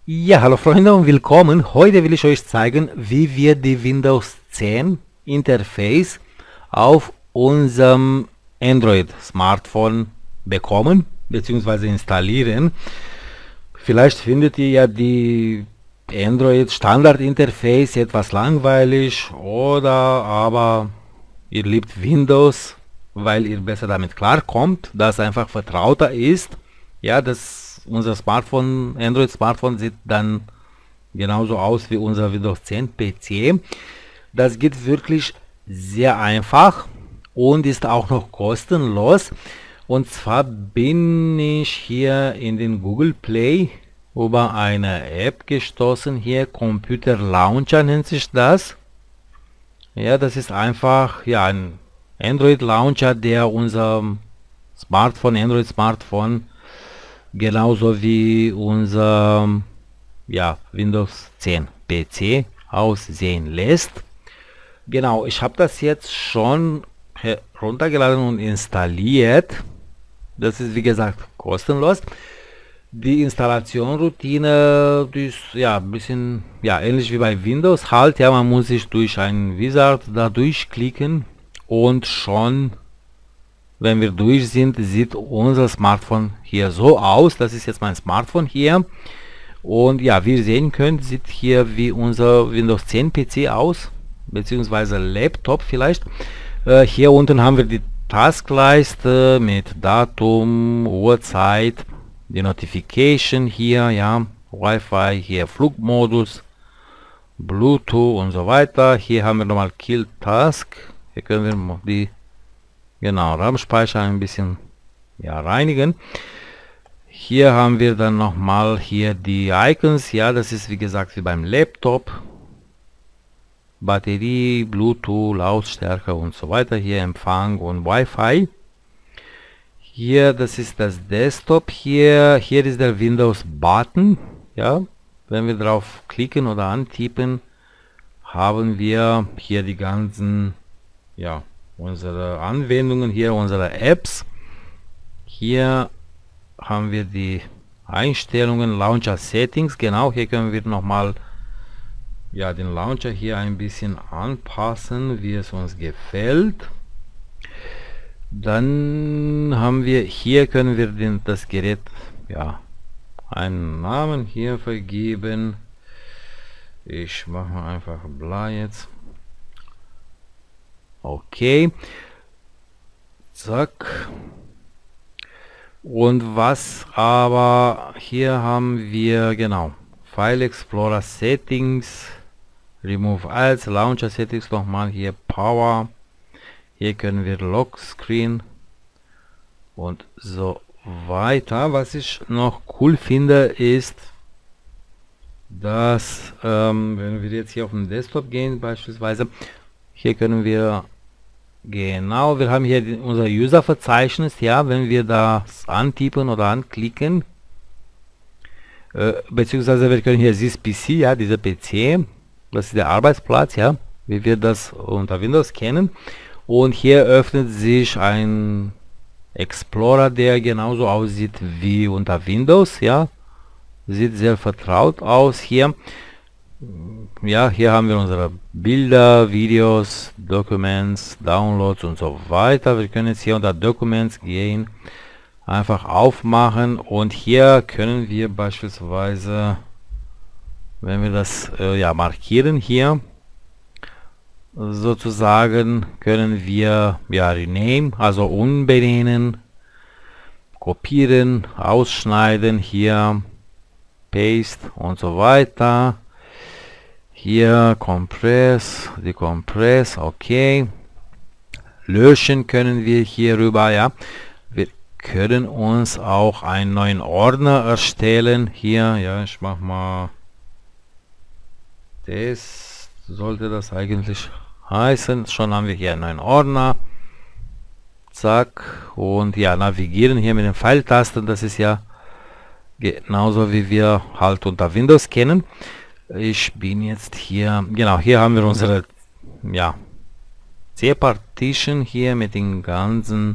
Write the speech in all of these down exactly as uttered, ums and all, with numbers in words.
Ja, hallo Freunde und willkommen. Heute will ich euch zeigen, wie wir die Windows zehn Interface auf unserem Android-Smartphone bekommen bzw. installieren. Vielleicht findet ihr ja die Android Standard Interface etwas langweilig oder aber ihr liebt Windows, weil ihr besser damit klarkommt, das einfach vertrauter ist. Ja, das unser Smartphone, Android Smartphone sieht dann genauso aus wie unser Windows zehn P C. Das geht wirklich sehr einfach und ist auch noch kostenlos. Und zwar bin ich hier in den Google Play über eine App gestoßen. Hier Computer Launcher nennt sich das. Ja, das ist einfach ja ein Android Launcher, der unser Smartphone, Android Smartphone genauso wie unser ja, Windows zehn P C aussehen lässt. Genau, ich habe das jetzt schon heruntergeladen und installiert. Das ist wie gesagt kostenlos. Die Installationsroutine, die ist ja ein bisschen ja ähnlich wie bei Windows halt. Ja, man muss sich durch einen Wizard da durchklicken und schon, wenn wir durch sind, sieht unser Smartphone hier so aus. Das ist jetzt mein Smartphone hier. Und ja, wie ihr sehen könnt, sieht hier wie unser Windows zehn P C aus, beziehungsweise Laptop vielleicht. Äh, hier unten haben wir die Taskleiste mit Datum, Uhrzeit, die Notification hier, ja, Wi-Fi, hier Flugmodus, Bluetooth und so weiter. Hier haben wir nochmal Kill Task. Hier können wir die genau RAM-Speicher ein bisschen ja, reinigen. Hier haben wir dann nochmal hier die Icons. Ja, das ist wie gesagt wie beim Laptop. Batterie, Bluetooth, Lautstärke und so weiter. Hier Empfang und Wi-Fi. Hier, das ist das Desktop. Hier, hier ist der Windows-Button. Ja, wenn wir drauf klicken oder antippen, haben wir hier die ganzen, ja, unsere Anwendungen, hier unsere Apps. Hier haben wir die Einstellungen, Launcher Settings. Genau, hier können wir nochmal ja, den Launcher hier ein bisschen anpassen, wie es uns gefällt. Dann haben wir hier, können wir den, das Gerät ja einen Namen hier vergeben. Ich mache mal einfach bla jetzt. Okay. Zack. Und was aber hier haben wir genau File Explorer Settings, Remove Als, Launcher Settings nochmal hier Power. Hier können wir Lock Screen und so weiter. Was ich noch cool finde ist, dass ähm, wenn wir jetzt hier auf den Desktop gehen beispielsweise, hier können wir genau, wir haben hier die, unser User-Verzeichnis. Ja, wenn wir das antippen oder anklicken, äh, beziehungsweise wir können hier this P C, ja, dieser P C, das ist der Arbeitsplatz, ja, wie wir das unter Windows kennen. Und hier öffnet sich ein Explorer, der genauso aussieht wie unter Windows, ja, sieht sehr vertraut aus hier. Ja, hier haben wir unsere Bilder, Videos, Documents, Downloads und so weiter. Wir können jetzt hier unter Documents gehen, einfach aufmachen und hier können wir beispielsweise, wenn wir das äh, ja markieren hier, sozusagen können wir ja rename, also umbenennen, kopieren, ausschneiden, hier paste und so weiter. Hier Compress, Decompress, okay. Löschen können wir hier rüber, ja. Wir können uns auch einen neuen Ordner erstellen. Hier, ja, ich mach mal das, sollte das eigentlich heißen. Schon haben wir hier einen neuen Ordner. Zack. Und ja, navigieren hier mit den Pfeiltasten. Das ist ja genauso wie wir halt unter Windows kennen. Ich bin jetzt hier, genau, hier haben wir unsere ja, C-Partition hier mit den ganzen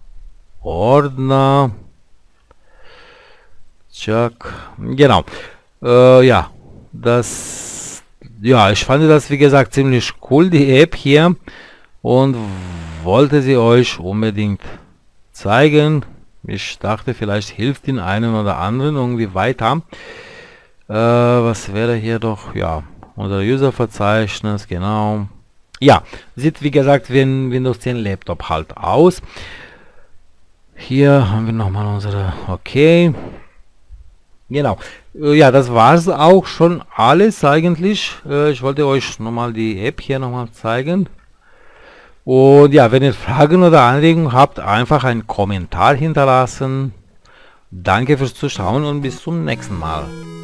Ordner. Chuck, genau. Äh, ja, das, ja, ich fand das wie gesagt ziemlich cool, die App hier, und wollte sie euch unbedingt zeigen. Ich dachte, vielleicht hilft den einen oder anderen irgendwie weiter. Äh, was wäre hier doch, ja, unser User-Verzeichnis, genau. Ja, sieht wie gesagt wie ein Windows zehn Laptop halt aus. Hier haben wir nochmal unsere, okay. Genau. Äh, Ja, das war es auch schon alles eigentlich. Äh, Ich wollte euch nochmal die App hier nochmal zeigen. Und ja, wenn ihr Fragen oder Anregungen habt, einfach einen Kommentar hinterlassen. Danke fürs Zuschauen und bis zum nächsten Mal.